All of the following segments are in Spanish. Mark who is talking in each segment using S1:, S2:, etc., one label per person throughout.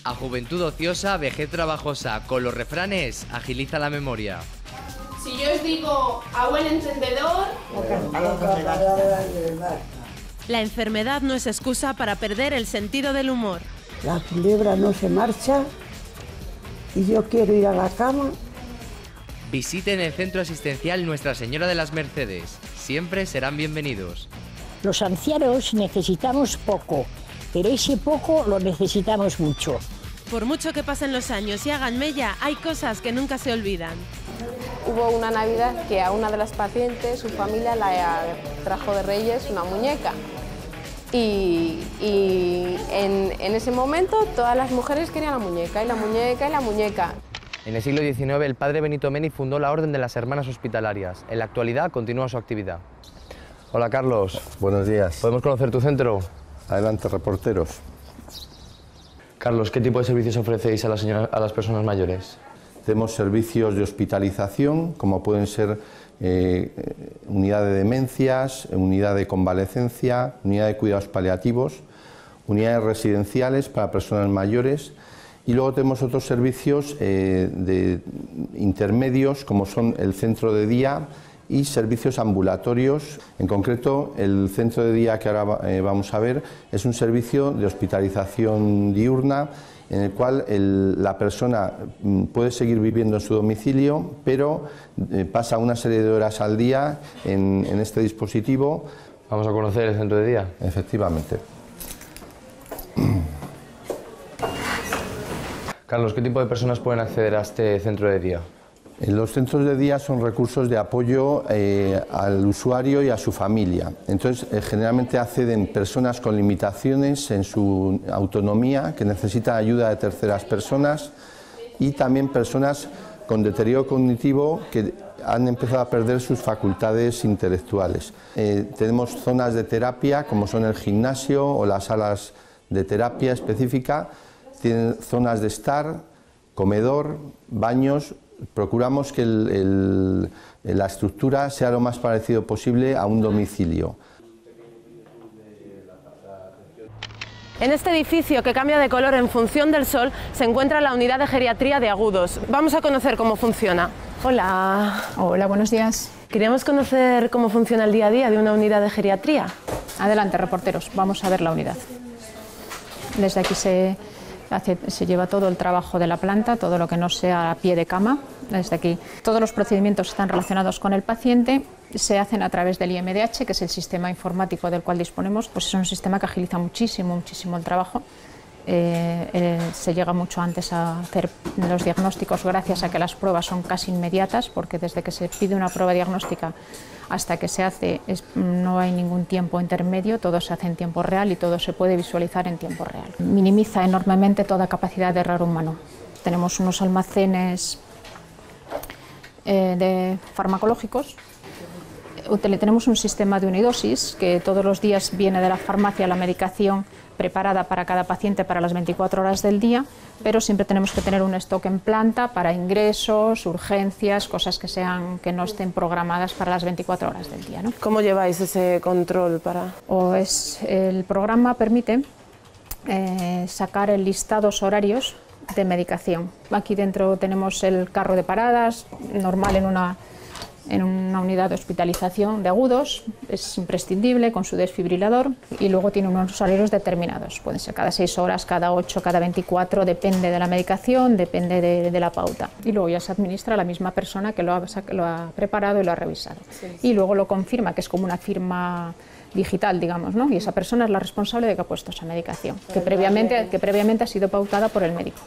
S1: A juventud ociosa, vejez trabajosa. Con los refranes, agiliza la memoria.
S2: Si yo os digo a buen entendedor...
S3: La enfermedad no es excusa para perder el sentido del humor.
S4: La culebra no se marcha y yo quiero ir a la cama.
S1: Visiten el centro asistencial Nuestra Señora de las Mercedes. Siempre serán bienvenidos.
S5: Los ancianos necesitamos poco, pero ese poco lo necesitamos mucho.
S3: Por mucho que pasen los años y hagan mella, hay cosas que nunca se olvidan.
S2: Hubo una Navidad que a una de las pacientes, su familia, la trajo de Reyes una muñeca. Y en ese momento todas las mujeres querían la muñeca, y la muñeca, y la muñeca.
S1: En el siglo XIX, el padre Benito Meni fundó la Orden de las Hermanas Hospitalarias. En la actualidad, continúa su actividad. Hola, Carlos.
S6: Buenos días.
S1: ¿Podemos conocer tu centro?
S6: Adelante, reporteros.
S1: Carlos, ¿qué tipo de servicios ofrecéis a las personas mayores?
S6: Tenemos servicios de hospitalización, como pueden ser unidad de demencias, unidad de convalecencia, unidad de cuidados paliativos, unidades residenciales para personas mayores, y luego tenemos otros servicios de intermedios, como son el centro de día y servicios ambulatorios. En concreto, el centro de día que ahora vamos a ver es un servicio de hospitalización diurna, en el cual la persona puede seguir viviendo en su domicilio, pero pasa una serie de horas al día en este dispositivo.
S1: Vamos a conocer el centro de día.
S6: Efectivamente.
S1: Carlos, ¿qué tipo de personas pueden acceder a este centro de día?
S6: Los centros de día son recursos de apoyo al usuario y a su familia. Entonces, generalmente acceden personas con limitaciones en su autonomía, que necesitan ayuda de terceras personas, y también personas con deterioro cognitivo que han empezado a perder sus facultades intelectuales. Tenemos zonas de terapia, como son el gimnasio o las salas de terapia específica. Tienen zonas de estar, comedor, baños. Procuramos que la estructura sea lo más parecido posible a un domicilio.
S3: En este edificio, que cambia de color en función del sol, se encuentra la unidad de geriatría de agudos. Vamos a conocer cómo funciona. Hola.
S7: Hola, buenos días.
S3: Queríamos conocer cómo funciona el día a día de una unidad de geriatría.
S7: Adelante, reporteros, vamos a ver la unidad. Desde aquí se lleva todo el trabajo de la planta, todo lo que no sea a pie de cama. Desde aquí todos los procedimientos están relacionados con el paciente, se hacen a través del IMDH, que es el sistema informático del cual disponemos. Pues es un sistema que agiliza muchísimo el trabajo. Se llega mucho antes a hacer los diagnósticos gracias a que las pruebas son casi inmediatas, porque desde que se pide una prueba diagnóstica hasta que se hace no hay ningún tiempo intermedio, todo se hace en tiempo real y todo se puede visualizar en tiempo real. Minimiza enormemente toda capacidad de error humano. Tenemos unos almacenes de farmacológicos. Tenemos un sistema de unidosis que todos los días viene de la farmacia la medicación preparada para cada paciente para las 24 horas del día, pero siempre tenemos que tener un stock en planta para ingresos, urgencias, cosas que no estén programadas para las 24 horas del día, ¿no?
S3: ¿Cómo lleváis ese control para...?
S7: El programa permite sacar el listados horarios de medicación. Aquí dentro tenemos el carro de paradas, normal en una unidad de hospitalización de agudos, es imprescindible con su desfibrilador, y luego tiene unos horarios determinados, pueden ser cada 6 horas, cada 8, cada 24, depende de la medicación, depende de la pauta. Y luego ya se administra a la misma persona que lo ha preparado y lo ha revisado. Sí. Y luego lo confirma, que es como una firma digital, digamos, ¿no? Y esa persona es la responsable de que ha puesto esa medicación, que previamente ha sido pautada por el médico.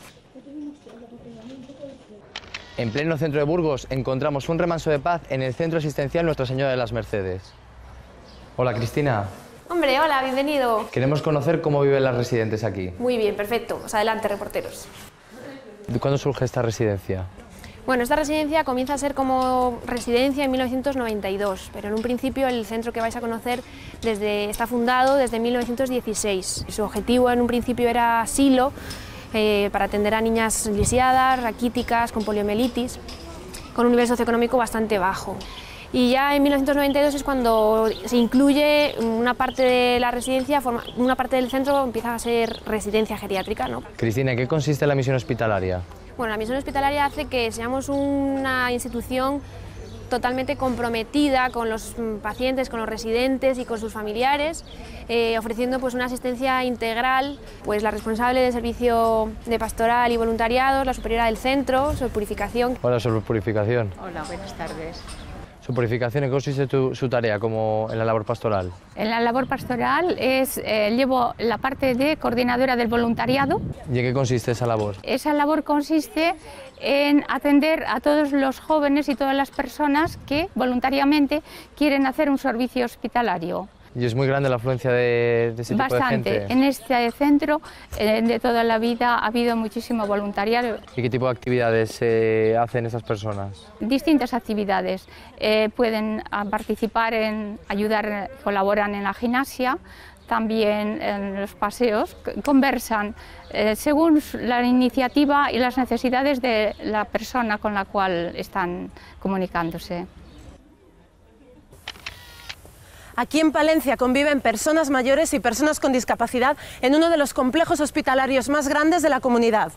S1: En pleno centro de Burgos encontramos un remanso de paz en el centro asistencial Nuestra Señora de las Mercedes. Hola, Cristina.
S8: Hombre, hola, bienvenido.
S1: Queremos conocer cómo viven las residentes aquí.
S8: Muy bien, perfecto. Pues adelante, reporteros.
S1: ¿De cuándo surge esta residencia?
S8: Bueno, esta residencia comienza a ser como residencia en 1992, pero en un principio el centro que vais a conocer está fundado desde 1916. Su objetivo en un principio era asilo, para atender a niñas lisiadas, raquíticas, con poliomielitis, con un nivel socioeconómico bastante bajo. y ya en 1992 es cuando se incluye una parte de la residencia, una parte del centro empieza a ser residencia geriátrica, ¿no?
S1: Cristina, ¿en qué consiste la misión hospitalaria?
S8: Bueno, la misión hospitalaria hace que seamos una institución totalmente comprometida con los pacientes, con los residentes y con sus familiares, ofreciendo pues, una asistencia integral. Pues la responsable del servicio de pastoral y voluntariado, la superiora del centro, sobre purificación.
S1: Hola, sobre purificación.
S9: Hola, buenas tardes.
S1: ¿Su purificación en qué consiste su tarea como en la labor pastoral?
S9: En la labor pastoral llevo la parte de coordinadora del voluntariado.
S1: ¿Y en qué consiste esa labor?
S9: Esa labor consiste en atender a todos los jóvenes y todas las personas que voluntariamente quieren hacer un servicio hospitalario.
S1: ¿Y es muy grande la afluencia de ese tipo de gente?
S9: Bastante. En este centro de toda la vida ha habido muchísimo voluntariado.
S1: ¿Y qué tipo de actividades hacen esas personas?
S9: Distintas actividades. Pueden participar en ayudar, colaboran en la gimnasia, también en los paseos, conversan según la iniciativa y las necesidades de la persona con la cual están comunicándose.
S3: Aquí en Palencia conviven personas mayores y personas con discapacidad en uno de los complejos hospitalarios más grandes de la comunidad.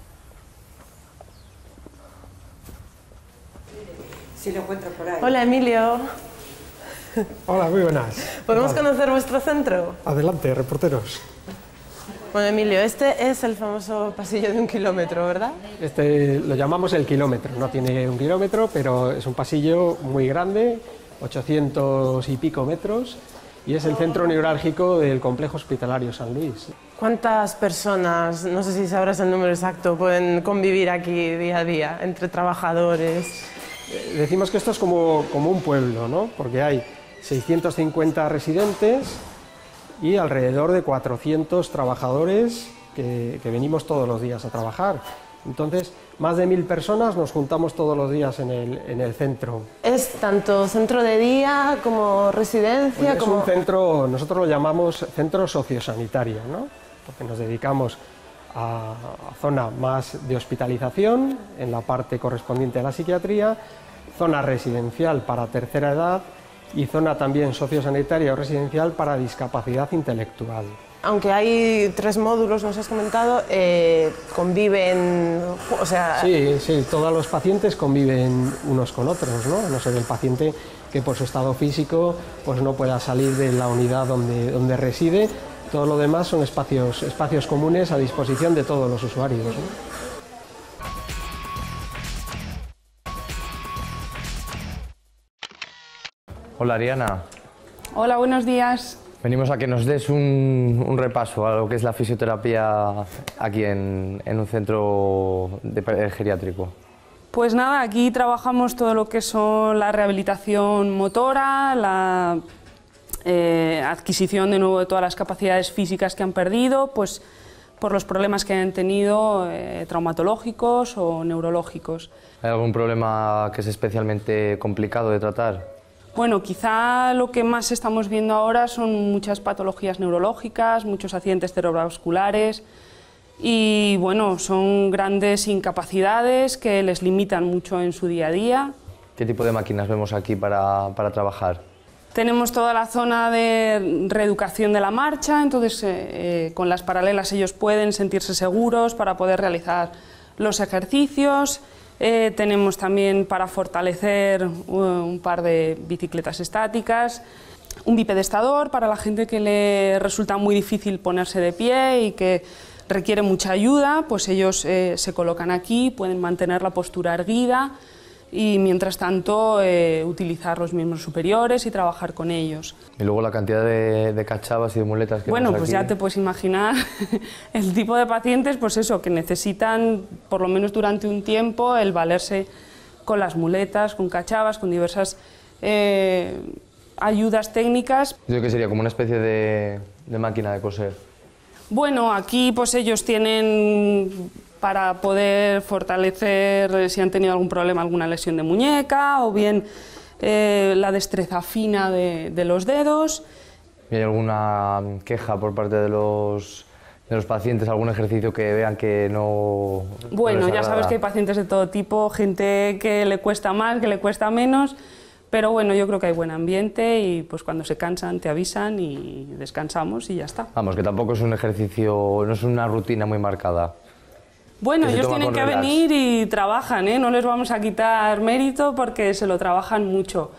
S4: Si lo encuentro por ahí.
S3: Hola, Emilio.
S10: Hola, muy buenas.
S3: ¿Podemos conocer vuestro centro?
S10: Adelante, reporteros.
S3: Bueno, Emilio, este es el famoso pasillo de 1 kilómetro, ¿verdad?
S10: Este lo llamamos el kilómetro, no tiene 1 kilómetro, pero es un pasillo muy grande, 800 y pico metros, y es el centro neurálgico del complejo hospitalario San Luis.
S3: ¿Cuántas personas, no sé si sabrás el número exacto, pueden convivir aquí día a día, entre trabajadores?
S10: Decimos que esto es como un pueblo, ¿no? Porque hay 650 residentes y alrededor de 400 trabajadores que venimos todos los días a trabajar. Entonces, más de 1000 personas nos juntamos todos los días en el centro.
S3: ¿Es tanto centro de día como residencia?
S10: Pues es un centro, nosotros lo llamamos centro sociosanitario, ¿no? Porque nos dedicamos a zona más de hospitalización, en la parte correspondiente a la psiquiatría, zona residencial para tercera edad y zona también sociosanitaria o residencial para discapacidad intelectual.
S3: Aunque hay 3 módulos, nos has comentado, conviven, o sea...
S10: Sí, todos los pacientes conviven unos con otros, ¿no? A no ser el paciente que por su estado físico pues no pueda salir de la unidad donde reside. Todo lo demás son espacios comunes a disposición de todos los usuarios, ¿no?
S1: Hola, Ariana.
S11: Hola, buenos días.
S1: Venimos a que nos des un repaso a lo que es la fisioterapia aquí en un centro geriátrico.
S11: Pues nada, aquí trabajamos todo lo que son la rehabilitación motora, la adquisición de nuevo de todas las capacidades físicas que han perdido, pues por los problemas que han tenido traumatológicos o neurológicos.
S1: ¿Hay algún problema que es especialmente complicado de tratar?
S11: Bueno, quizá lo que más estamos viendo ahora son muchas patologías neurológicas, muchos accidentes cerebrovasculares y bueno, son grandes incapacidades que les limitan mucho en su día a día.
S1: ¿Qué tipo de máquinas vemos aquí para trabajar?
S11: Tenemos toda la zona de reeducación de la marcha, entonces con las paralelas ellos pueden sentirse seguros para poder realizar los ejercicios. Tenemos también para fortalecer un par de bicicletas estáticas, un bipedestador para la gente que le resulta muy difícil ponerse de pie y que requiere mucha ayuda, pues ellos se colocan aquí, pueden mantener la postura erguida y mientras tanto utilizar los miembros superiores y trabajar con ellos.
S1: Y luego la cantidad de cachavas y de muletas que
S11: bueno,
S1: vemos
S11: pues
S1: aquí.
S11: ya te puedes imaginar el tipo de pacientes, pues eso, que necesitan por lo menos durante un tiempo el valerse con las muletas, con cachavas, con diversas ayudas técnicas.
S1: Yo creo que sería como una especie de máquina de coser.
S11: Bueno, aquí pues ellos tienen para poder fortalecer si han tenido algún problema, alguna lesión de muñeca o bien la destreza fina de los dedos.
S1: ¿Y hay alguna queja por parte de los pacientes, algún ejercicio que vean que no...
S11: Bueno,
S1: no les
S11: ya
S1: agrada?
S11: sabes que hay pacientes de todo tipo, gente que le cuesta más, que le cuesta menos, Pero bueno, yo creo que hay buen ambiente y pues cuando se cansan te avisan y descansamos y ya está.
S1: Vamos, que tampoco es un ejercicio, no es una rutina muy marcada.
S11: Bueno, ellos tienen que venir y trabajan, ¿eh? No les vamos a quitar mérito porque se lo trabajan mucho.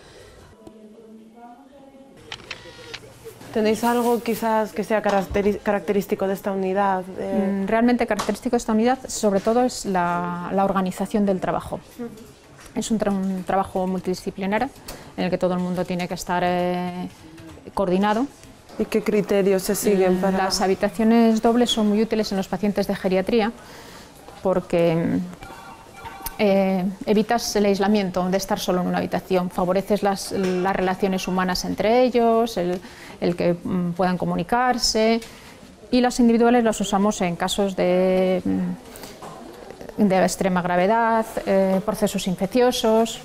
S3: ¿Tenéis algo quizás que sea característico de esta unidad?
S7: Realmente característico de esta unidad, sobre todo, es la organización del trabajo. Es un trabajo multidisciplinario en el que todo el mundo tiene que estar coordinado.
S3: ¿Y qué criterios se siguen para...?
S7: Las habitaciones dobles son muy útiles en los pacientes de geriatría porque evitas el aislamiento de estar solo en una habitación, favoreces las relaciones humanas entre ellos, el que puedan comunicarse, y las individuales las usamos en casos de extrema gravedad, procesos infecciosos,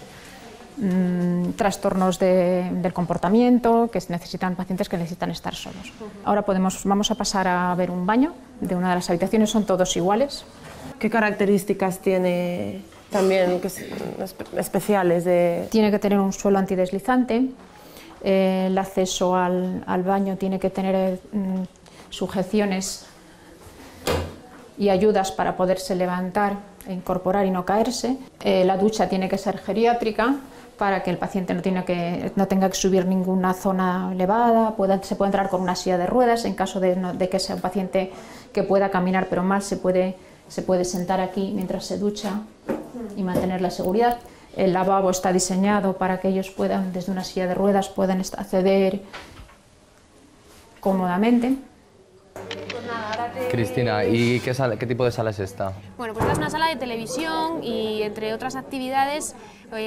S7: trastornos del comportamiento, pacientes que necesitan estar solos. Ahora vamos a pasar a ver un baño de una de las habitaciones, son todos iguales.
S3: ¿Qué características tiene también especiales?
S7: Tiene que tener un suelo antideslizante, el acceso al baño tiene que tener sujeciones y ayudas para poderse levantar, incorporar y no caerse. La ducha tiene que ser geriátrica para que el paciente no tenga que subir ninguna zona elevada, se puede entrar con una silla de ruedas en caso de que sea un paciente que pueda caminar pero mal, se puede sentar aquí mientras se ducha y mantener la seguridad. El lavabo está diseñado para que ellos puedan, desde una silla de ruedas, puedan acceder cómodamente.
S1: Cristina, ¿y qué tipo de sala es esta?
S8: Bueno, pues esta es una sala de televisión y entre otras actividades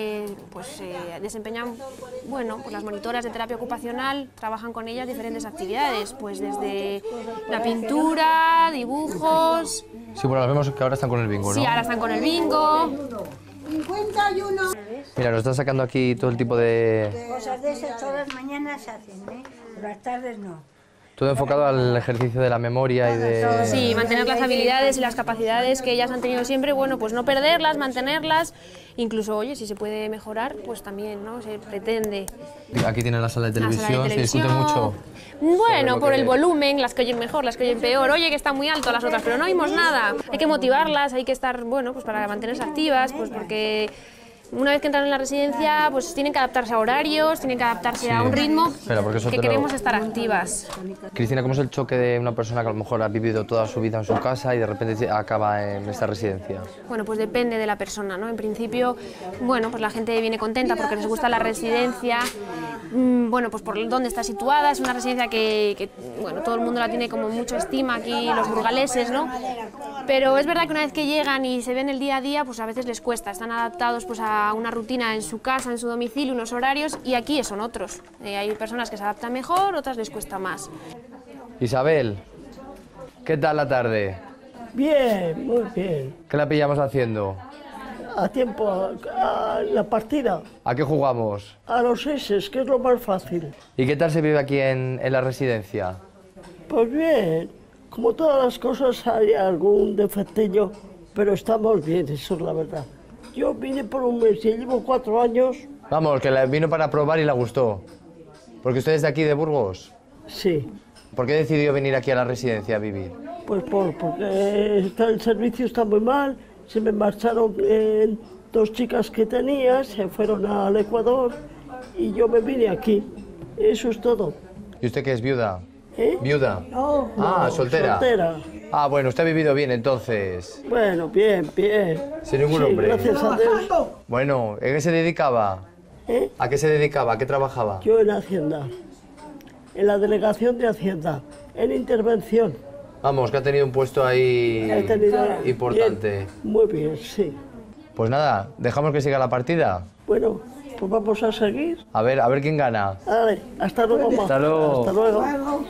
S8: desempeñan, bueno, pues las monitoras de terapia ocupacional trabajan con ellas diferentes actividades, pues desde la pintura, dibujos...
S1: Sí, bueno, vemos que ahora están con el bingo, ¿no?
S8: Sí, ahora están con el bingo.
S12: 51.
S1: Mira, nos está sacando aquí todo el tipo de...
S12: Cosas de esas todas las mañanas se hacen, ¿eh? Por las tardes no.
S1: Todo enfocado al ejercicio de la memoria y de...
S8: Sí, mantener las habilidades y las capacidades que ellas han tenido siempre, bueno, pues no perderlas, mantenerlas, incluso, oye, si se puede mejorar, pues también, ¿no? Se pretende.
S1: Aquí tienen la sala de televisión, se discute mucho.
S8: Bueno, por el volumen, las que oyen mejor, las que oyen peor, oye, que está muy alto las otras, pero no oímos nada. Hay que motivarlas, hay que estar, bueno, pues para mantenerse activas, pues porque... Una vez que entran en la residencia, pues tienen que adaptarse a horarios, tienen que adaptarse a un ritmo, que queremos estar activas.
S1: Cristina, ¿cómo es el choque de una persona que a lo mejor ha vivido toda su vida en su casa y de repente acaba en esta residencia?
S8: Bueno, pues depende de la persona, ¿no? En principio, bueno, pues la gente viene contenta porque les gusta la residencia, bueno, pues por dónde está situada, es una residencia que bueno, todo el mundo la tiene como mucha estima aquí, los burgaleses, ¿no? Pero es verdad que una vez que llegan y se ven el día a día, pues a veces les cuesta, están adaptados pues a una rutina en su casa, en su domicilio, unos horarios, y aquí son otros. Hay personas que se adaptan mejor, otras les cuesta más.
S1: Isabel, ¿qué tal la tarde?
S4: Bien, muy bien.
S1: ¿Qué la pillamos haciendo?
S4: A tiempo, a la partida.
S1: ¿A qué jugamos?
S4: A los S, que es lo más fácil.
S1: ¿Y qué tal se vive aquí en la residencia?
S4: Pues bien, como todas las cosas hay algún defectillo, pero estamos bien, eso es la verdad. Yo vine por un mes y llevo 4 años.
S1: Vamos, que la vino para probar y le gustó. ¿Porque usted es de aquí, de Burgos?
S4: Sí.
S1: ¿Por qué decidió venir aquí a la residencia a vivir?
S4: Pues porque el servicio está muy mal, se me marcharon 2 chicas que tenía, se fueron al Ecuador y yo me vine aquí. Eso es todo.
S1: ¿Y usted qué es, viuda?
S4: ¿Eh?
S1: ¿Viuda?
S4: No,
S1: soltera.
S4: Soltera.
S1: Ah, bueno, usted ha vivido bien entonces.
S4: Bueno, bien, bien.
S1: Sin ningún hombre.
S4: Gracias a Dios.
S1: Bueno, ¿a qué se dedicaba?
S4: ¿Eh?
S1: ¿A qué se dedicaba? ¿A qué trabajaba?
S4: Yo en Hacienda, en la delegación de Hacienda, en intervención.
S1: Vamos, que ha tenido un puesto ahí importante.
S4: Bien, muy bien, sí.
S1: Pues nada, dejamos que siga la partida.
S4: Bueno, pues vamos a seguir.
S1: A ver quién gana.
S4: Vale, hasta luego, mamá.
S1: Hasta luego.
S4: Hasta luego.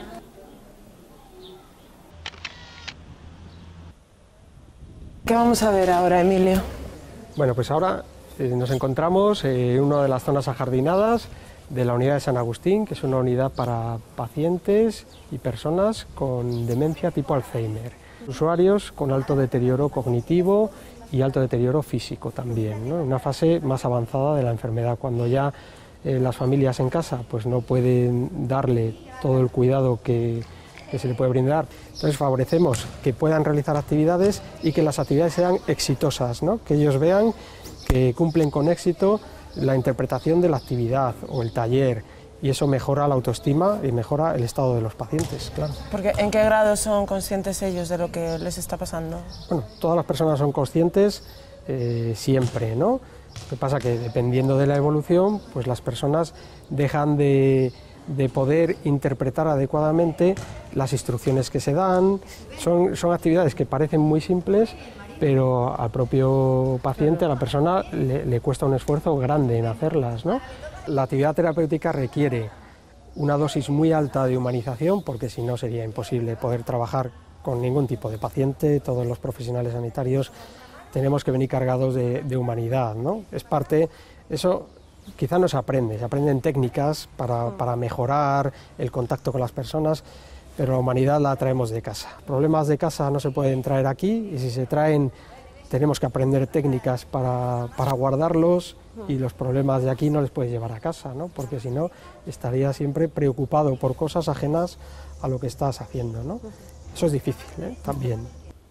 S3: ¿Qué vamos a ver ahora, Emilio?
S10: Bueno, pues ahora nos encontramos en una de las zonas ajardinadas de la unidad de San Agustín, que es una unidad para pacientes y personas con demencia tipo Alzheimer. Usuarios con alto deterioro cognitivo y alto deterioro físico también, ¿no? Una fase más avanzada de la enfermedad, cuando ya las familias en casa pues no pueden darle todo el cuidado que se le puede brindar. Entonces favorecemos que puedan realizar actividades y que las actividades sean exitosas, ¿no? Que ellos vean que cumplen con éxito la interpretación de la actividad o el taller, y eso mejora la autoestima y mejora el estado de los pacientes, claro.
S3: Porque ¿en qué grado son conscientes ellos de lo que les está pasando?
S10: Bueno, todas las personas son conscientes siempre, ¿no? Lo que pasa que dependiendo de la evolución, pues las personas dejan de poder interpretar adecuadamente las instrucciones que se dan. Son actividades que parecen muy simples, pero al propio paciente, a la persona, le cuesta un esfuerzo grande en hacerlas, ¿no? La actividad terapéutica requiere una dosis muy alta de humanización, porque si no sería imposible poder trabajar con ningún tipo de paciente. Todos los profesionales sanitarios tenemos que venir cargados de humanidad, ¿no? Es parte, eso quizá no se aprenden técnicas para mejorar el contacto con las personas, pero la humanidad la traemos de casa. Problemas de casa no se pueden traer aquí, y si se traen tenemos que aprender técnicas para guardarlos, y los problemas de aquí no les puedes llevar a casa, ¿no? Porque si no estarías siempre preocupado por cosas ajenas a lo que estás haciendo, ¿no? Eso es difícil, también.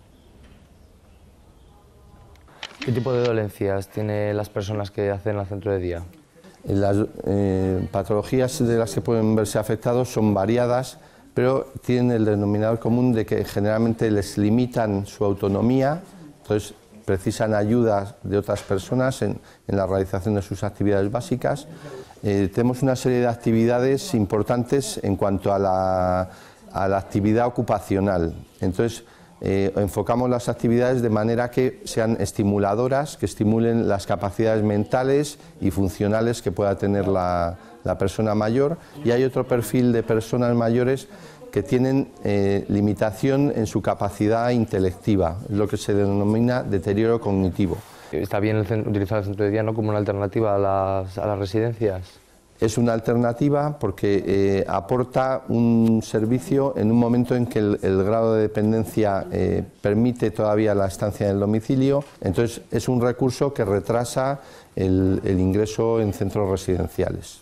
S1: ¿Qué tipo de dolencias tienen las personas que hacen el centro de día?
S6: Las patologías de las que pueden verse afectados son variadas, pero tienen el denominador común de que generalmente les limitan su autonomía, entonces precisan ayuda de otras personas en la realización de sus actividades básicas. Tenemos una serie de actividades importantes en cuanto a la actividad ocupacional. Entonces, enfocamos las actividades de manera que sean estimuladoras, que estimulen las capacidades mentales y funcionales que pueda tener la persona mayor, y hay otro perfil de personas mayores que tienen limitación en su capacidad intelectiva, lo que se denomina deterioro cognitivo.
S1: ¿Está bien utilizar el centro de día, ¿no?, como una alternativa a las residencias?
S6: Es una alternativa porque aporta un servicio en un momento en que el grado de dependencia permite todavía la estancia en el domicilio, entonces es un recurso que retrasa el ingreso en centros residenciales.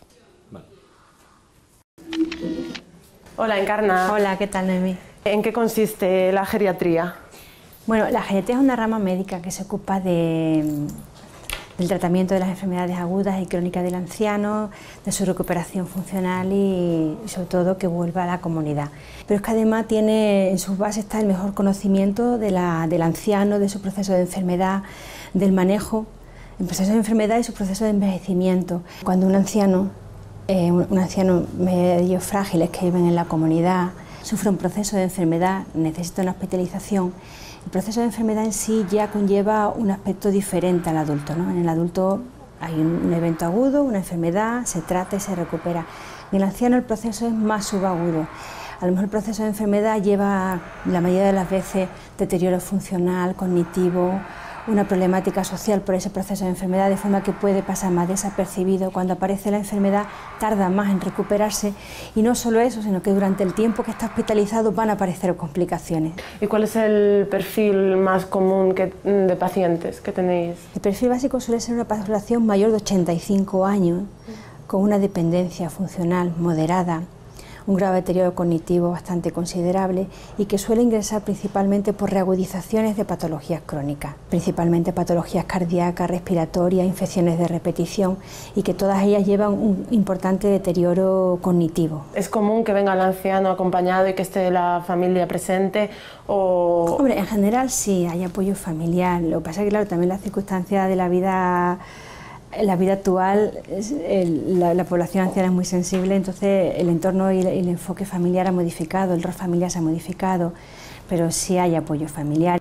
S3: Hola, Encarna.
S13: Hola, ¿qué tal, Noemí?
S3: ¿En qué consiste la geriatría?
S13: Bueno, la geriatría es una rama médica que se ocupa del tratamiento de las enfermedades agudas y crónicas del anciano, de su recuperación funcional y sobre todo que vuelva a la comunidad. Pero es que además tiene en sus bases está el mejor conocimiento del anciano, de su proceso de enfermedad, del manejo, el proceso de enfermedad y su proceso de envejecimiento. Cuando un anciano medio frágiles que viven en la comunidad sufre un proceso de enfermedad, necesita una hospitalización, el proceso de enfermedad en sí ya conlleva un aspecto diferente al adulto, ¿no? En el adulto hay un evento agudo, una enfermedad, se trata y se recupera. En el anciano el proceso es más subagudo. A lo mejor el proceso de enfermedad lleva la mayoría de las veces deterioro funcional, cognitivo, una problemática social por ese proceso de enfermedad, de forma que puede pasar más desapercibido. Cuando aparece la enfermedad tarda más en recuperarse, y no solo eso, sino que durante el tiempo que está hospitalizado van a aparecer complicaciones.
S3: ¿Y cuál es el perfil más común de pacientes que tenéis?
S13: El perfil básico suele ser una población mayor de 85 años, con una dependencia funcional moderada, un grado de deterioro cognitivo bastante considerable, y que suele ingresar principalmente por reagudizaciones de patologías crónicas, principalmente patologías cardíacas, respiratorias, infecciones de repetición, y que todas ellas llevan un importante deterioro cognitivo.
S3: ¿Es común que venga el anciano acompañado y que esté la familia presente? O...
S13: Hombre, en general sí, hay apoyo familiar. Lo que pasa es que, claro, también las circunstancias de la vida actual, la población anciana es muy sensible, entonces el entorno y el enfoque familiar ha modificado, el rol familiar se ha modificado, pero sí hay apoyo familiar.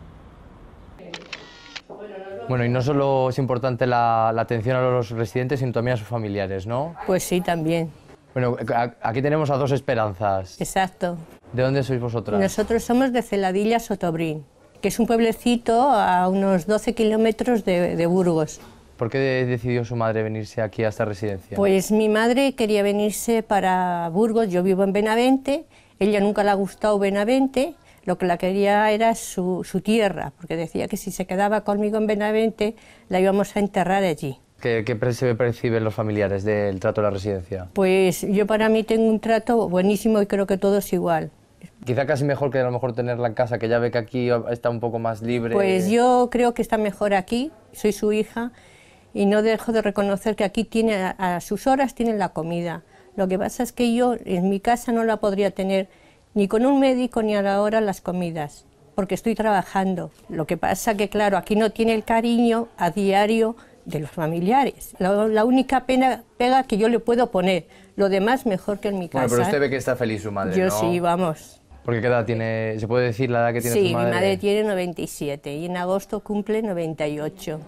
S1: Bueno, y no solo es importante la atención a los residentes, sino también a sus familiares, ¿no?
S14: Pues sí, también.
S1: Bueno, aquí tenemos a dos Esperanzas.
S14: Exacto.
S1: ¿De dónde sois vosotras?
S14: Nosotros somos de Celadilla, Sotobrín, que es un pueblecito a unos 12 kilómetros de Burgos.
S1: ¿Por qué decidió su madre venirse aquí a esta residencia?
S14: Pues mi madre quería venirse para Burgos, yo vivo en Benavente, ella nunca le ha gustado Benavente, lo que la quería era su tierra, porque decía que si se quedaba conmigo en Benavente la íbamos a enterrar allí.
S1: ¿Qué se perciben los familiares del trato de la residencia?
S14: Pues yo para mí tengo un trato buenísimo y creo que todo es igual.
S1: Quizá casi mejor que a lo mejor tenerla en casa, que ya ve que aquí está un poco más libre.
S14: Pues yo creo que está mejor aquí, soy su hija y no dejo de reconocer que aquí tiene, a sus horas tienen la comida. Lo que pasa es que yo en mi casa no la podría tener ni con un médico ni a la hora las comidas, porque estoy trabajando. Lo que pasa que claro, aquí no tiene el cariño a diario de los familiares. La única pega que yo le puedo poner, lo demás mejor que en mi casa.
S1: Bueno, pero usted ve que está feliz su madre,
S14: yo
S1: ¿no?
S14: Sí, vamos.
S1: ¿Porque qué edad tiene? ¿Se puede decir la edad que tiene su madre?
S14: Sí, mi madre tiene 97 y en agosto cumple 98.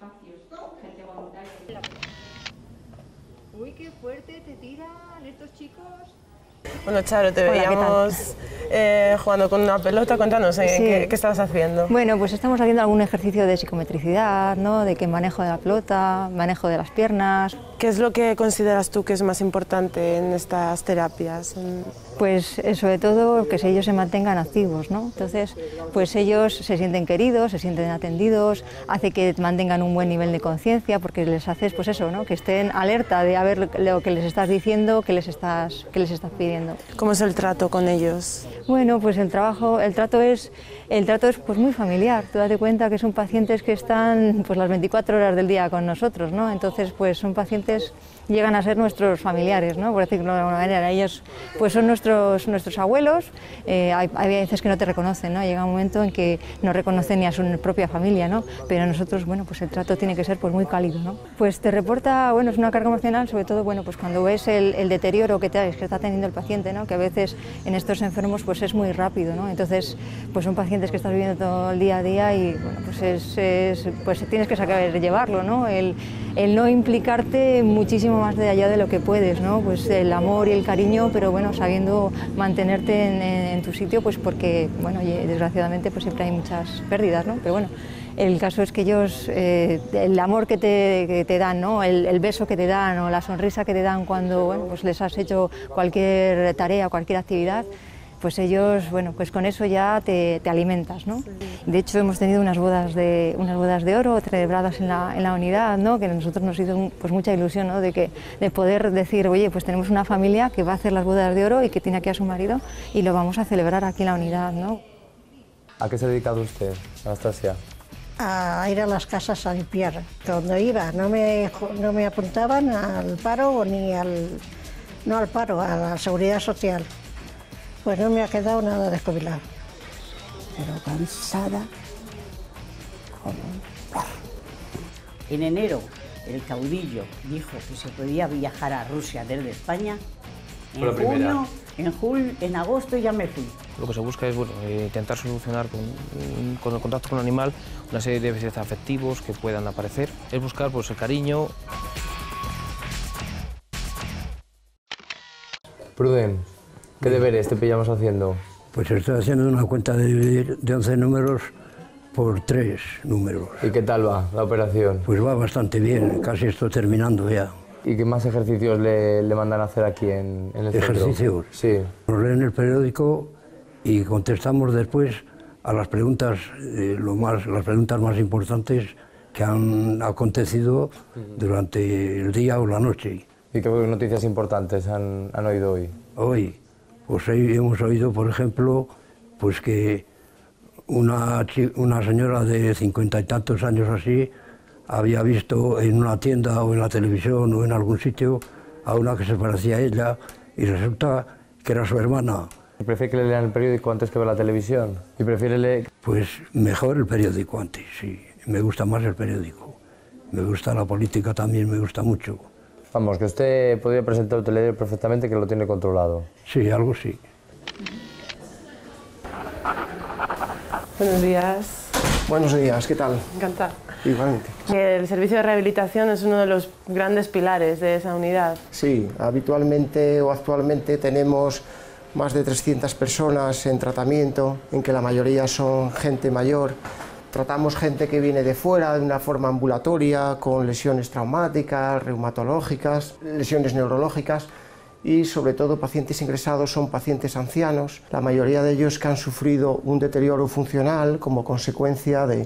S15: Uy, qué fuerte te tiran estos chicos.
S3: Bueno, Charo, te veíamos jugando con una pelota. Cuéntanos,
S16: Sí.
S3: ¿qué estabas haciendo?
S16: Bueno, pues estamos haciendo algún ejercicio de psicometricidad, ¿no? De que manejo de la pelota, manejo de las piernas.
S3: ¿Qué es lo que consideras tú que es más importante en estas terapias?
S16: Pues sobre todo que ellos se mantengan activos, ¿no? Entonces, pues ellos se sienten queridos, se sienten atendidos, hace que mantengan un buen nivel de conciencia, porque les haces, pues eso, ¿no? Que estén alerta de a ver lo que les estás diciendo, qué les estás pidiendo.
S3: ¿Cómo es el trato con ellos?
S16: Bueno, pues el trato es pues muy familiar. Tú date cuenta que son pacientes que están pues las 24 horas del día con nosotros, ¿no? Entonces, pues son pacientes, llegan a ser nuestros familiares, ¿no? Por decirlo de alguna manera. Ellos pues son nuestros abuelos. Hay veces que no te reconocen, ¿no? Llega un momento en que no reconocen ni a su propia familia, ¿no? Pero nosotros, bueno, pues el trato tiene que ser pues muy cálido, ¿no? Pues te reporta, bueno, es una carga emocional, sobre todo, bueno, pues cuando ves el deterioro que está teniendo el paciente, ¿no? Que a veces en estos enfermos pues es muy rápido, ¿no? Entonces, pues son pacientes que estás viviendo todo el día a día y, bueno, pues tienes que saber llevarlo, ¿no? El no implicarte muchísimo más de allá de lo que puedes, ¿no? Pues el amor y el cariño, pero bueno, sabiendo mantenerte en tu sitio, pues porque, bueno, desgraciadamente pues siempre hay muchas pérdidas, ¿no? Pero bueno, el caso es que ellos, el amor que te dan, ¿no? El beso que te dan o la sonrisa que te dan cuando, bueno, pues les has hecho cualquier tarea, cualquier actividad, pues ellos, bueno, pues con eso ya te alimentas, ¿no? Sí. De hecho, hemos tenido unas bodas de oro celebradas en la unidad, ¿no? Que a nosotros nos hizo pues mucha ilusión, ¿no? De poder decir, oye, pues tenemos una familia que va a hacer las bodas de oro y que tiene aquí a su marido y lo vamos a celebrar aquí en la unidad, ¿no?
S1: ¿A qué se ha dedicado usted, Anastasia?
S5: A ir a las casas a limpiar. Cuando iba no me apuntaban al paro ni no al paro, a la seguridad social. Pues no me ha quedado nada de jubilar.
S12: Pero cansada como un perro. En enero el caudillo dijo que se podía viajar a Rusia desde España. En junio, en agosto ya me fui.
S17: Lo que se busca es intentar solucionar con el contacto con el animal una serie de déficits afectivos que puedan aparecer. Es buscar pues, el cariño.
S1: Pruden, ¿qué deberes te pillamos haciendo?
S18: Pues estoy haciendo una cuenta de dividir de 11 números por 3 números.
S1: ¿Y qué tal va la operación?
S18: Pues va bastante bien, casi estoy terminando ya.
S1: ¿Y qué más ejercicios le mandan a hacer aquí en el centro?
S18: ¿Ejercicios?
S1: Sí.
S18: Nos leen el periódico y contestamos después a las preguntas, las preguntas más importantes que han acontecido durante el día o la noche.
S1: ¿Y qué noticias importantes han oído hoy?
S18: Hoy, pues hoy hemos oído, por ejemplo, pues que una señora de 50 y tantos años así había visto en una tienda o en la televisión o en algún sitio a una que se parecía a ella y resulta que era su hermana.
S1: ¿Prefiere que le lean el periódico antes que ver la televisión? ¿Y prefiere leer?
S18: Pues mejor el periódico antes, sí. Me gusta más el periódico. Me gusta la política también, me gusta mucho.
S1: Vamos, que usted podría presentar un telediario perfectamente, que lo tiene controlado.
S18: Sí, algo sí.
S3: Buenos días.
S10: Buenos días, ¿qué tal?
S3: Encantada.
S10: Igualmente.
S3: El servicio de rehabilitación es uno de los grandes pilares de esa unidad.
S10: Sí, habitualmente o actualmente tenemos más de 300 personas en tratamiento, en que la mayoría son gente mayor. Tratamos gente que viene de fuera de una forma ambulatoria, con lesiones traumáticas, reumatológicas, lesiones neurológicas y sobre todo pacientes ingresados son pacientes ancianos, la mayoría de ellos que han sufrido un deterioro funcional como consecuencia de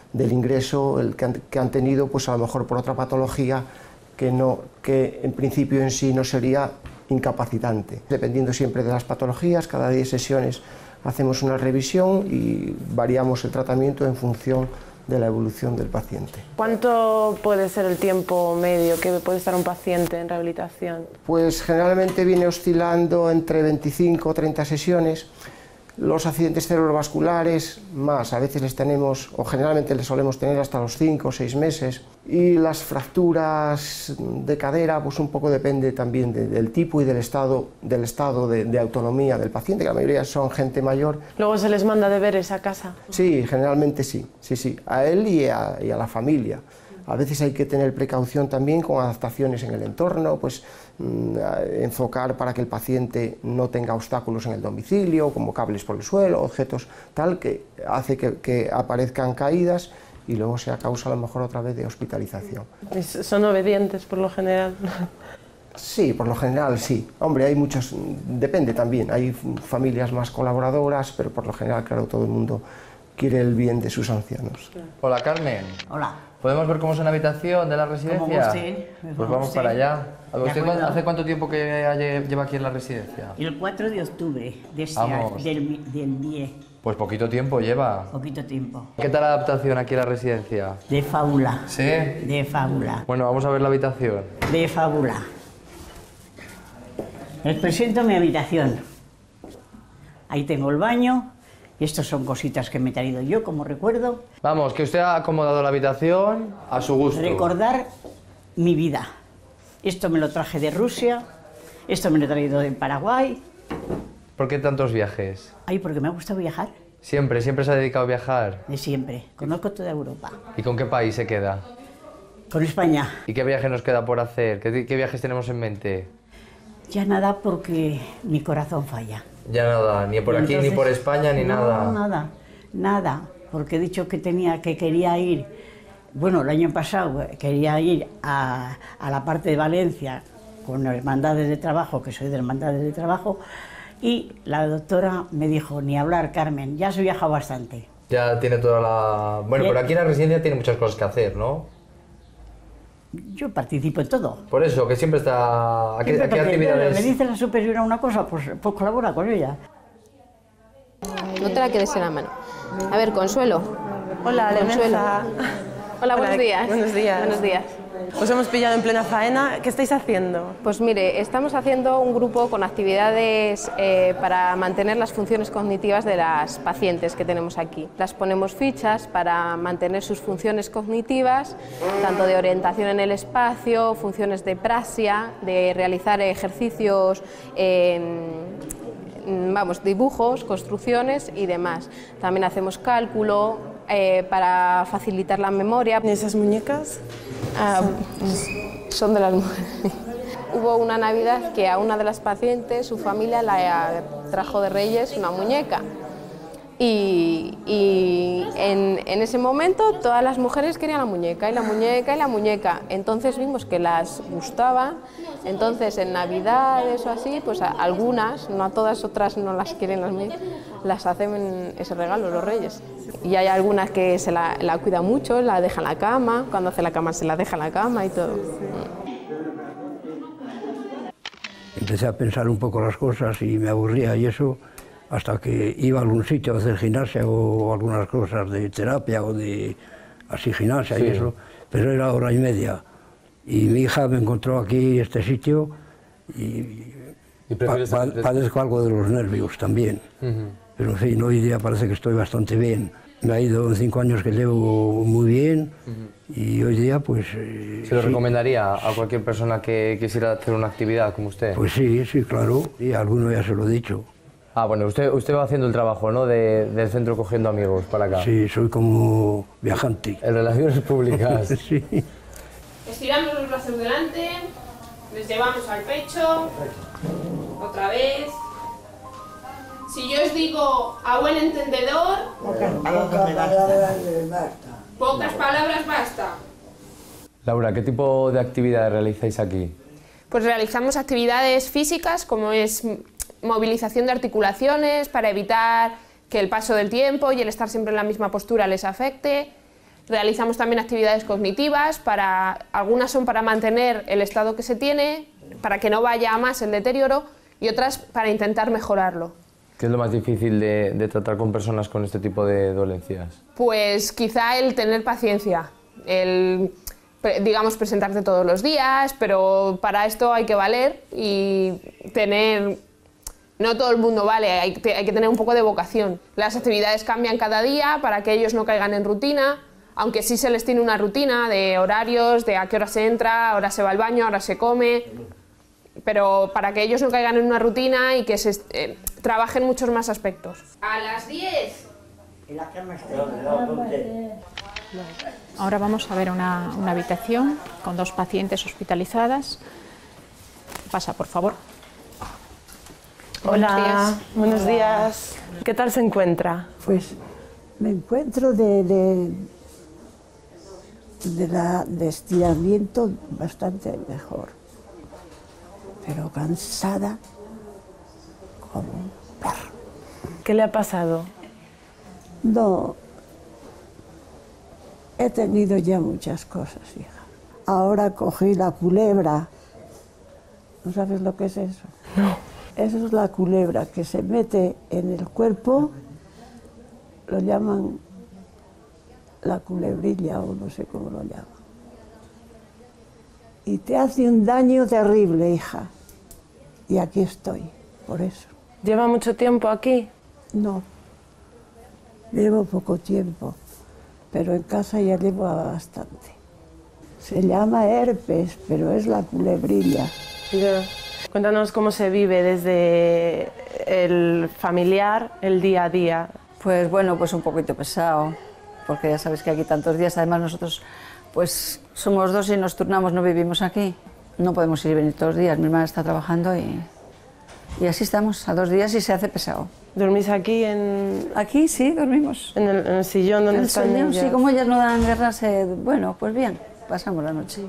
S19: del ingreso que han tenido, pues a lo mejor por otra patología que en principio en sí no sería incapacitante. Dependiendo siempre de las patologías, cada 10 sesiones hacemos una revisión y variamos el tratamiento en función de la evolución del paciente.
S3: ¿Cuánto puede ser el tiempo medio que puede estar un paciente en rehabilitación?
S19: Pues generalmente viene oscilando entre 25 o 30 sesiones. Los accidentes cerebrovasculares más, a veces les tenemos, o generalmente les solemos tener hasta los 5 o 6 meses. Y las fracturas de cadera, pues un poco depende también del tipo y del estado de autonomía del paciente, que la mayoría son gente mayor.
S3: ¿Luego se les manda deberes a casa?
S19: Sí, generalmente sí, a él y a la familia. A veces hay que tener precaución también con adaptaciones en el entorno, pues enfocar para que el paciente no tenga obstáculos en el domicilio, como cables por el suelo, objetos tal que hace que aparezcan caídas y luego sea causa a lo mejor otra vez de hospitalización.
S3: ¿Son obedientes por lo general?
S19: Sí, por lo general sí. Hombre, hay muchos, depende también, hay familias más colaboradoras, pero por lo general, claro, todo el mundo quiere el bien de sus ancianos.
S1: Hola, Carmen.
S12: Hola.
S1: ¿Podemos ver cómo es una habitación de la residencia? Pues vamos para allá. ¿Usted hace cuánto tiempo que lleva aquí en la residencia?
S12: El 4 de octubre de este año, del 10.
S1: Pues poquito tiempo lleva.
S12: Poquito tiempo.
S1: ¿Qué tal la adaptación aquí en la residencia?
S12: De fábula.
S1: ¿Sí?
S12: De fábula.
S1: Bueno, vamos a ver la habitación.
S12: De fábula. Les presento mi habitación. Ahí tengo el baño. Y estas son cositas que me he traído yo como recuerdo.
S1: Vamos, que usted ha acomodado la habitación a su gusto.
S12: Recordar mi vida. Esto me lo traje de Rusia, esto me lo he traído de Paraguay.
S1: ¿Por qué tantos viajes?
S12: Ay, porque me gusta viajar.
S1: ¿Siempre se ha dedicado a viajar?
S12: De siempre. Conozco toda Europa.
S1: ¿Y con qué país se queda?
S12: Con España.
S1: ¿Y qué viaje nos queda por hacer? ¿Qué viajes tenemos en mente?
S12: Ya nada, porque mi corazón falla.
S1: Ya nada, ni por aquí, ni por España, ni nada.
S12: No, nada, porque he dicho que quería ir, bueno, el año pasado quería ir a la parte de Valencia con hermandades de trabajo, que soy de hermandades de trabajo, y la doctora me dijo, ni hablar, Carmen, ya has viajado bastante.
S1: Ya tiene toda la... Bueno, pero aquí en la residencia tiene muchas cosas que hacer, ¿no?
S12: Yo participo en todo.
S1: Por eso, que siempre está... ¿A qué actividades?
S12: Me dice la superiora una cosa, pues colabora con ella.
S2: No te la quedes en la mano. A ver, Consuelo.
S3: Hola,
S2: Consuelo. Hola, buenos días.
S3: Buenos días.
S2: Buenos días.
S3: Os hemos pillado en plena faena. ¿Qué estáis haciendo?
S2: Pues mire, estamos haciendo un grupo con actividades para mantener las funciones cognitivas de las pacientes que tenemos aquí. Las ponemos fichas para mantener sus funciones cognitivas, tanto de orientación en el espacio, funciones de praxia, de realizar ejercicios, dibujos, construcciones y demás. También hacemos cálculo para facilitar la memoria.
S3: ¿Y esas muñecas?
S2: Son de las mujeres. Hubo una Navidad que a una de las pacientes, su familia la trajo de Reyes una muñeca. Y en ese momento todas las mujeres querían la muñeca y la muñeca y la muñeca. Entonces vimos que las gustaba. Entonces en Navidades o así, pues algunas, no a todas, otras no las quieren las muñecas, las hacen ese regalo los Reyes. Y hay algunas que se la cuidan mucho, la dejan en la cama, cuando hace la cama se la deja en la cama y todo.
S18: Empecé a pensar un poco las cosas y me aburría y eso, hasta que iba a algún sitio a hacer gimnasia o algunas cosas de terapia o de así gimnasia y eso, pero era hora y media. Y mi hija me encontró aquí este sitio y padezco algo de los nervios también. Pero en fin, hoy día parece que estoy bastante bien. Me ha ido en 5 años que llevo muy bien y hoy día pues...
S1: ¿Se lo recomendaría a cualquier persona que quisiera hacer una actividad como usted?
S18: Pues sí, claro, y a alguno ya se lo he dicho.
S1: Ah, bueno, usted va haciendo el trabajo, ¿no?, del centro cogiendo amigos para acá.
S18: Sí, soy como viajante.
S1: En relaciones públicas.
S18: Sí.
S20: Estiramos los brazos delante, les llevamos al pecho, otra vez. Si yo os digo a buen entendedor, pocas palabras basta.
S1: Laura, ¿qué tipo de actividades realizáis aquí?
S20: Pues realizamos actividades físicas como es movilización de articulaciones para evitar que el paso del tiempo y el estar siempre en la misma postura les afecte. Realizamos también actividades cognitivas, algunas son para mantener el estado que se tiene, para que no vaya a más el deterioro, y otras para intentar mejorarlo.
S1: ¿Qué es lo más difícil de tratar con personas con este tipo de dolencias?
S20: Pues quizá el tener paciencia, el, digamos, presentarte todos los días, pero para esto hay que valer y tener... No todo el mundo vale, hay que tener un poco de vocación. Las actividades cambian cada día para que ellos no caigan en rutina, aunque sí se les tiene una rutina de horarios, de a qué hora se entra, ahora se va al baño, ahora se come, pero para que ellos no caigan en una rutina y que trabajen muchos más aspectos. A las 10.
S7: Ahora vamos a ver una habitación con 2 pacientes hospitalizadas. Pasa, por favor.
S3: Hola, buenos días. ¿Qué tal se encuentra?
S4: Pues me encuentro de estiramiento bastante mejor, pero cansada como un perro.
S3: ¿Qué le ha pasado?
S4: No, he tenido ya muchas cosas, hija. Ahora cogí la culebra. ¿No sabes lo que es eso?
S3: No.
S4: Eso es la culebra que se mete en el cuerpo, lo llaman la culebrilla o no sé cómo lo llaman. Y te hace un daño terrible, hija. Y aquí estoy, por eso.
S3: ¿Lleva mucho tiempo aquí?
S4: No, llevo poco tiempo, pero en casa ya llevo bastante. Se llama herpes, pero es la culebrilla.
S3: Ya. Cuéntanos cómo se vive desde el familiar, el día a día.
S16: Pues bueno, pues un poquito pesado, porque ya sabes que aquí tantos días, además nosotros pues somos 2 y nos turnamos, no vivimos aquí. No podemos ir y venir todos los días, mi hermana está trabajando y así estamos, a 2 días y se hace pesado.
S3: ¿Dormís aquí en...?
S16: Aquí sí, dormimos.
S3: ¿En el sillón donde están ellas?
S16: Sí, como ellas no dan guerras, bueno, pues bien, pasamos la noche.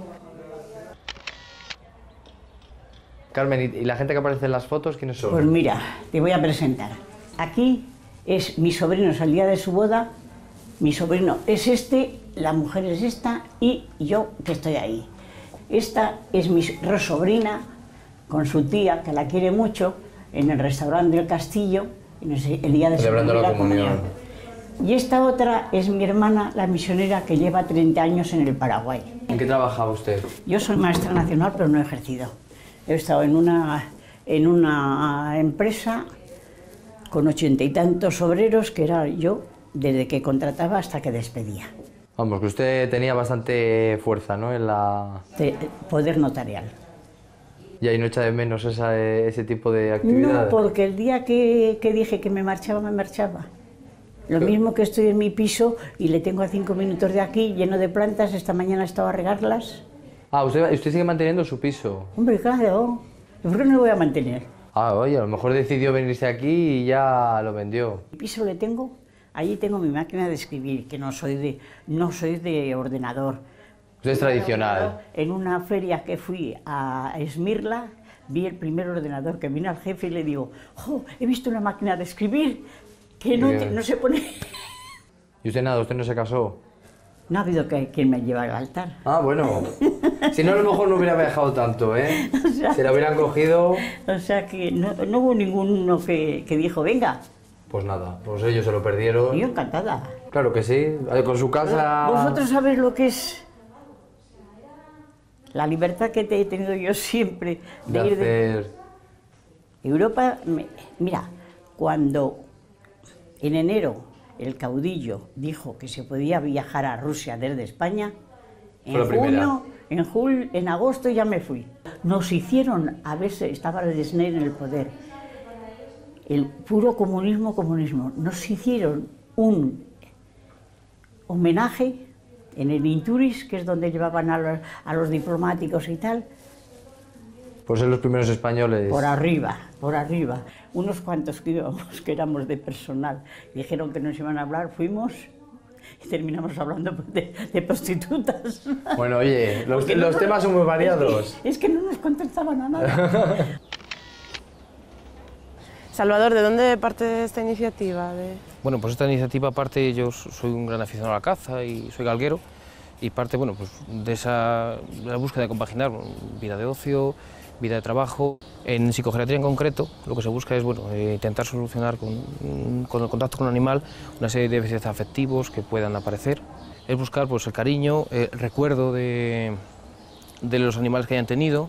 S1: Carmen, ¿y la gente que aparece en las fotos, quiénes son?
S12: Pues mira, te voy a presentar. Aquí es mi sobrino, es el día de su boda, mi sobrino es este, la mujer es esta y yo que estoy ahí. Esta es mi sobrina con su tía, que la quiere mucho, en el restaurante del Castillo, el día de
S1: celebrando la comunión.
S12: Y esta otra es mi hermana, la misionera, que lleva 30 años en el Paraguay.
S1: ¿En qué trabajaba usted?
S12: Yo soy maestra nacional, pero no he ejercido. He estado en una empresa con 80 y tantos obreros, que era yo, desde que contrataba hasta que despedía.
S1: Vamos, que usted tenía bastante fuerza, ¿no? En la...
S12: Poder notarial.
S1: ¿Y ahí no echa de menos ese tipo de actividades?
S12: No, porque el día que dije que me marchaba, me marchaba. Lo mismo que estoy en mi piso y le tengo a 5 minutos de aquí, lleno de plantas, esta mañana he estado a regarlas.
S1: Ah, usted sigue manteniendo su piso.
S12: Hombre, claro. ¿Por qué no lo voy a mantener?
S1: Ah, oye, a lo mejor decidió venirse aquí y ya lo vendió.
S12: El piso le tengo, allí tengo mi máquina de escribir, que no soy de ordenador.
S1: Usted es tradicional.
S12: En una feria que fui a Esmirla, vi el primer ordenador, que vine al jefe y le digo, ¡oh, he visto una máquina de escribir que no se pone...
S1: ¿Y usted nada, usted no se casó?
S12: No ha habido quien me llevara al altar.
S1: Ah, bueno. Si no, a lo mejor no hubiera viajado tanto, ¿eh?
S12: O sea,
S1: si la hubieran cogido...
S12: O sea que no hubo ninguno que dijo, venga.
S1: Pues nada, pues ellos se lo perdieron.
S12: Yo encantada.
S1: Claro que sí, con su casa...
S12: ¿Vosotros sabéis lo que es la libertad que he tenido yo siempre de ir
S1: hacer...
S12: Europa, mira, cuando en enero el caudillo dijo que se podía viajar a Rusia desde España, en agosto ya me fui. Nos hicieron, a veces estaba el Desner en el poder, el puro comunismo, nos hicieron un homenaje en el Inturis, que es donde llevaban a los diplomáticos y tal.
S1: Por ser los primeros españoles.
S12: Por arriba. Unos cuantos que íbamos, que éramos de personal, dijeron que nos iban a hablar, fuimos y terminamos hablando de prostitutas.
S1: Bueno, oye, los temas son muy variados.
S12: Es que no nos contestaban a nada.
S3: Salvador, ¿de dónde parte esta iniciativa?
S17: Bueno, pues esta iniciativa parte, yo soy un gran aficionado a la caza y soy galguero, y parte, bueno, pues de la búsqueda de compaginar vida de ocio, vida de trabajo. En psicogeriatría en concreto, lo que se busca es, bueno, intentar solucionar con el contacto con un animal una serie de déficits afectivos que puedan aparecer. Es buscar, pues, el cariño, el recuerdo de los animales que hayan tenido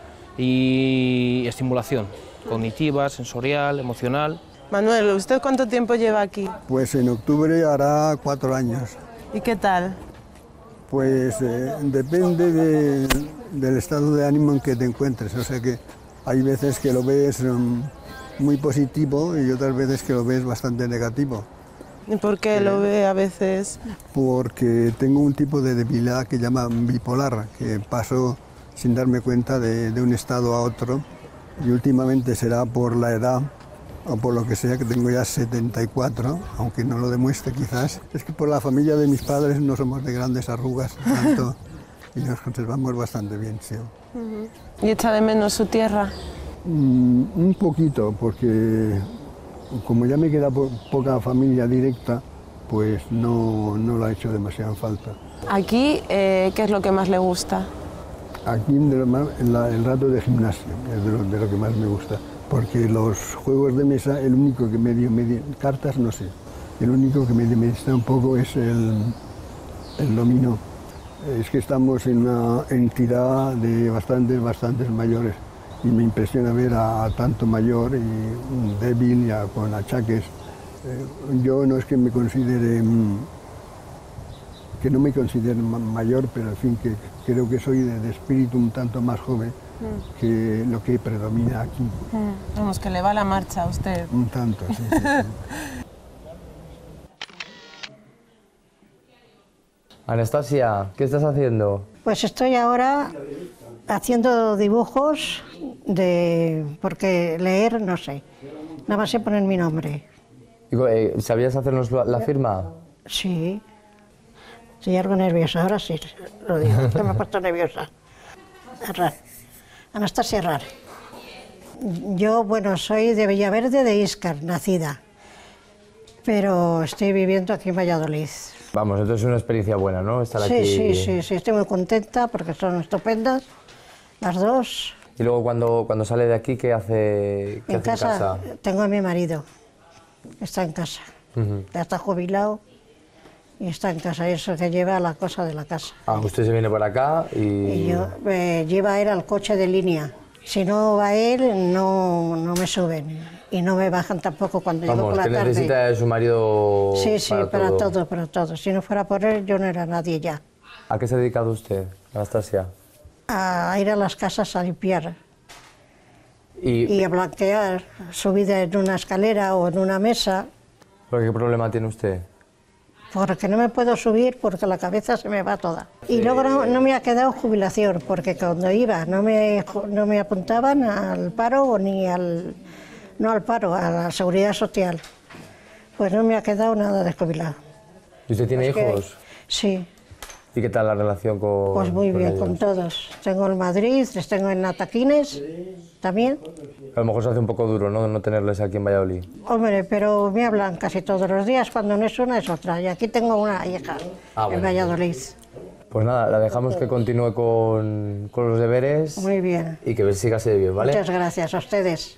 S17: y estimulación cognitiva, sensorial, emocional.
S3: Manuel, ¿usted cuánto tiempo lleva aquí?
S21: Pues en octubre hará 4 años.
S3: ¿Y qué tal?
S21: Pues depende del estado de ánimo en que te encuentres, o sea que hay veces que lo ves muy positivo y otras veces que lo ves bastante negativo.
S3: ¿Y por qué lo ve a veces?
S21: Porque tengo un tipo de debilidad que llaman bipolar, que paso sin darme cuenta de un estado a otro, y últimamente será por la edad o por lo que sea, que tengo ya 74, aunque no lo demuestre quizás. Es que por la familia de mis padres no somos de grandes arrugas, tanto, y nos conservamos bastante bien, sí.
S3: ¿Y echa de menos su tierra?
S21: Un poquito, porque como ya me queda poca familia directa, pues no la he hecho demasiado falta.
S3: Aquí, ¿qué es lo que más le gusta?
S21: Aquí el rato de gimnasio, es de lo que más me gusta. Porque los juegos de mesa, el único que medio cartas no sé, el único que me está un poco es el dominó. Es que estamos en una entidad de bastantes mayores y me impresiona ver a tanto mayor y débil y con achaques. Yo no es que me considere, que no me considere mayor, pero en fin, que creo que soy de espíritu un tanto más joven que lo que predomina aquí.
S3: Vamos, que le va la marcha a usted.
S21: Un tanto, sí.
S1: Anastasia, ¿qué estás haciendo?
S5: Pues estoy ahora haciendo dibujos porque leer no sé, nada más sé poner mi nombre.
S1: ¿Sabías hacernos la firma?
S5: Sí. Estoy algo nerviosa, ahora sí lo digo, que me he puesto nerviosa. Anastasia Herrar. Yo, bueno, soy de Villaverde de Íscar, nacida, pero estoy viviendo aquí en Valladolid.
S1: Vamos, entonces es una experiencia buena, ¿no? Estar aquí.
S5: Sí, estoy muy contenta porque son estupendas las dos.
S1: Y luego cuando sale de aquí, ¿qué hace en casa?
S5: Tengo a mi marido, está en casa, ya está jubilado. Y está en casa, eso que lleva la cosa de la casa.
S1: Ah, usted se viene por acá y
S5: yo lleva él al coche de línea. Si no va él, no me suben. Y no me bajan tampoco cuando llego por la tarde.
S1: Necesita su marido
S5: Sí, para todo. Si no fuera por él, yo no era nadie ya.
S1: ¿A qué se ha dedicado usted, Anastasia?
S5: A ir a las casas a limpiar.
S1: Y
S5: a blanquear, subida en una escalera o en una mesa.
S1: ¿Pero qué problema tiene usted?
S5: Porque no me puedo subir porque la cabeza se me va toda. Y luego no me ha quedado jubilación, porque cuando iba no me apuntaban al paro ni no al paro, a la seguridad social. Pues no me ha quedado nada de jubilado.
S1: ¿Y usted tiene hijos?
S5: Sí.
S1: ¿Y qué tal la relación con
S5: Pues muy bien,
S1: ellos?
S5: con todos. Tengo en Madrid, les tengo en Ataquines también.
S1: A lo mejor se hace un poco duro, ¿no? No tenerles aquí en Valladolid.
S5: Hombre, pero me hablan casi todos los días, cuando no es una es otra. Y aquí tengo una hija en Valladolid.
S1: Pues nada, la dejamos que continúe con los deberes.
S5: Muy bien.
S1: Y que siga así de bien, ¿vale?
S5: Muchas gracias a ustedes.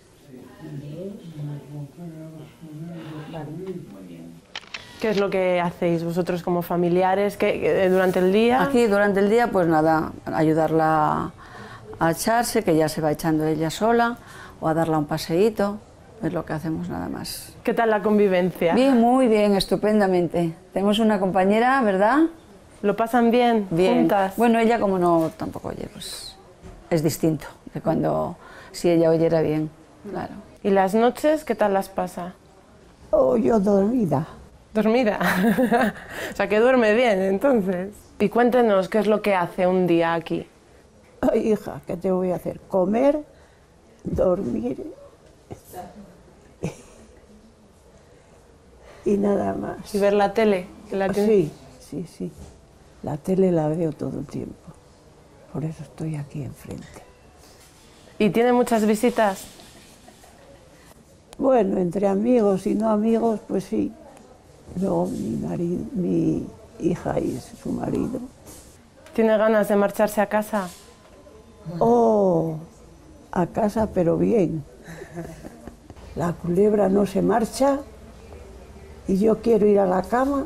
S3: ¿Qué es lo que hacéis vosotros como familiares durante el día?
S22: Aquí durante el día, pues nada, ayudarla a echarse, que ya se va echando ella sola, o a darla un paseíto, es lo que hacemos nada más.
S3: ¿Qué tal la convivencia?
S22: Bien, muy bien, estupendamente. Tenemos una compañera, ¿verdad?
S3: ¿Lo pasan bien, juntas?
S22: Bueno, ella como no tampoco oye, pues es distinto que si ella oyera bien, claro.
S3: ¿Y las noches qué tal las pasa?
S4: Oh, yo dormida.
S3: ¿Dormida? O sea, que duerme bien, entonces. Y cuéntenos qué es lo que hace un día aquí.
S4: Ay, hija, ¿qué te voy a hacer? Comer, dormir y nada más.
S3: ¿Y ver la tele?
S4: Sí. La tele la veo todo el tiempo. Por eso estoy aquí enfrente.
S3: ¿Y tiene muchas visitas?
S4: Bueno, entre amigos y no amigos, pues sí. No, mi hija y su marido.
S3: ¿Tiene ganas de marcharse a casa?
S4: Oh, a casa, pero bien. La culebra no se marcha y yo quiero ir a la cama.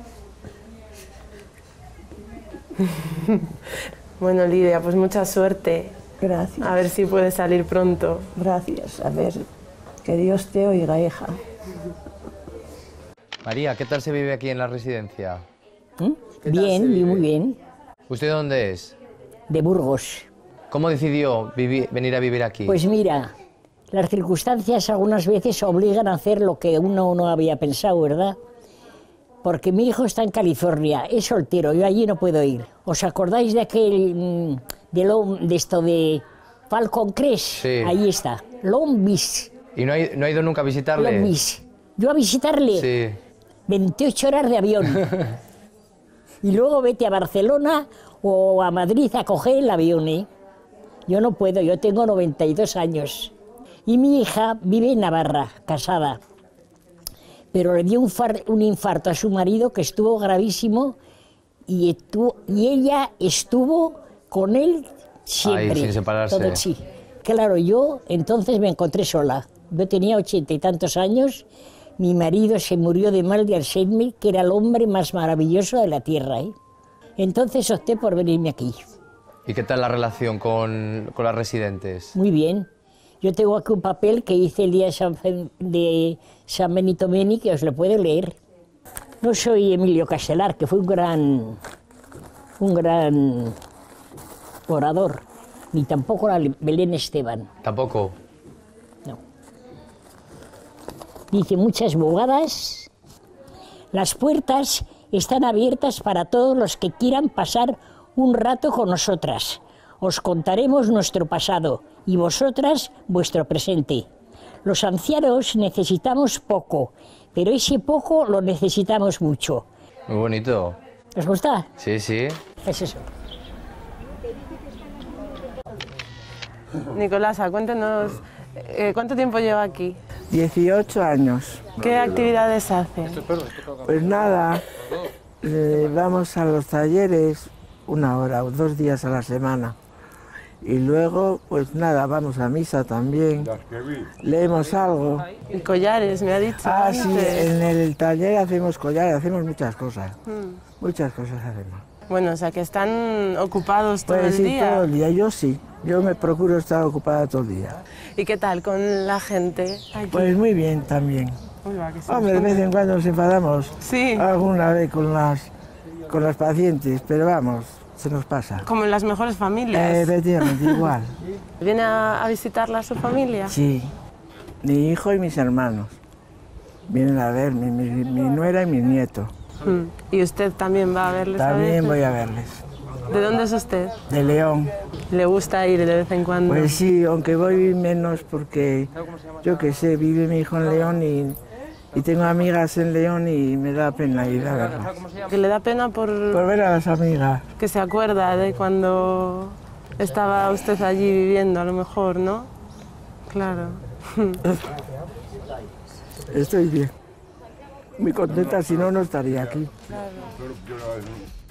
S3: Bueno, Lidia, pues mucha suerte.
S4: Gracias.
S3: A ver si puedes salir pronto.
S4: Gracias. A ver, que Dios te oiga, hija.
S1: María, ¿qué tal se vive aquí en la residencia?
S9: Bien, muy bien.
S1: ¿Usted de dónde es?
S9: De Burgos.
S1: ¿Cómo decidió venir a vivir aquí?
S9: Pues mira, las circunstancias algunas veces obligan a hacer lo que uno no había pensado, ¿verdad? Porque mi hijo está en California, es soltero, yo allí no puedo ir. ¿Os acordáis de aquel, de esto de Falcon Crest?
S1: Sí.
S9: Ahí está, Long Beach.
S1: ¿Y no ha ido nunca a visitarle?
S9: Long Beach. ¿Yo a visitarle?
S1: Sí.
S9: 28 horas de avión. Y luego vete a Barcelona o a Madrid a coger el avión, ¿eh? Yo no puedo, yo tengo 92 años. Y mi hija vive en Navarra, casada. Pero le dio un infarto a su marido que estuvo gravísimo y ella estuvo con él siempre.
S1: Ay, sin separarse.
S9: Todo, sí. Claro, yo entonces me encontré sola. Yo tenía 80 y tantos años. Mi marido se murió de mal de Alzheimer, que era el hombre más maravilloso de la tierra, ¿eh? Entonces opté por venirme aquí.
S1: ¿Y qué tal la relación con las residentes?
S9: Muy bien. Yo tengo aquí un papel que hice el día de San Benito Meni, que os lo puedo leer. No soy Emilio Castelar, que fue un gran orador, ni tampoco la Belén Esteban.
S1: ¿Tampoco?
S9: No. Dice muchas bobadas. Las puertas están abiertas para todos los que quieran pasar un rato con nosotras. Os contaremos nuestro pasado y vosotras vuestro presente. Los ancianos necesitamos poco, pero ese poco lo necesitamos mucho.
S1: Muy bonito.
S9: ¿Os gusta?
S1: Sí, sí.
S9: Es eso.
S3: Nicolasa, cuéntenos, ¿cuánto tiempo lleva aquí?
S11: 18 años.
S3: ¿Qué actividades hace?
S11: Pues nada, vamos a los talleres 1 hora o 2 días a la semana. Y luego, pues nada, vamos a misa también. Leemos algo.
S3: Y collares, me ha dicho.
S11: Ah,
S3: antes.
S11: sí, en el taller hacemos collares, hacemos muchas cosas. Muchas cosas hacemos.
S3: Bueno, o sea que están ocupados todo
S11: Pues
S3: el
S11: sí,
S3: día.
S11: todo el día. Yo sí, yo me procuro estar ocupada todo el día.
S3: ¿Y qué tal con la gente aquí?
S11: Pues muy bien también.
S3: Uy, va, que sí.
S11: Hombre, de vez en cuando nos enfadamos.
S3: Sí.
S11: Alguna vez con las pacientes, pero vamos, se nos pasa.
S3: Como en las mejores familias.
S11: Efectivamente, igual.
S3: ¿Viene a visitarla a su familia?
S11: Sí, mi hijo y mis hermanos. Vienen a ver, mi nuera y mi nieto.
S3: ¿Y usted también va a verles?
S11: También voy a verles.
S3: ¿De dónde es usted?
S11: De León.
S3: ¿Le gusta ir de vez en cuando?
S11: Pues sí, aunque voy menos porque, yo qué sé, vive mi hijo en León y tengo amigas en León y me da pena ir a verlas.
S3: ¿Que le da pena por
S11: ver a las amigas?
S3: Que se acuerda de cuando estaba usted allí viviendo, a lo mejor, ¿no? Claro.
S11: Estoy bien. Muy contenta, si no, no estaría aquí.
S3: Claro.